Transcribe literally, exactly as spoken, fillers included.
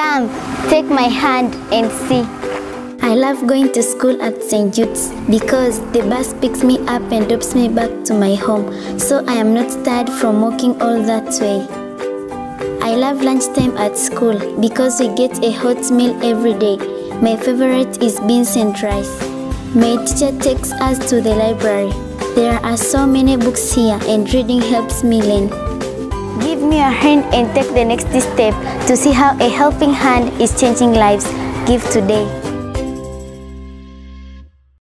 Come, take my hand and see. I love going to school at Saint Jude's because the bus picks me up and drops me back to my home, so I am not tired from walking all that way. I love lunchtime at school because we get a hot meal every day. My favorite is beans and rice. My teacher takes us to the library. There are so many books here and reading helps me learn. Give me a hand and take the next step to see how a helping hand is changing lives. Give today.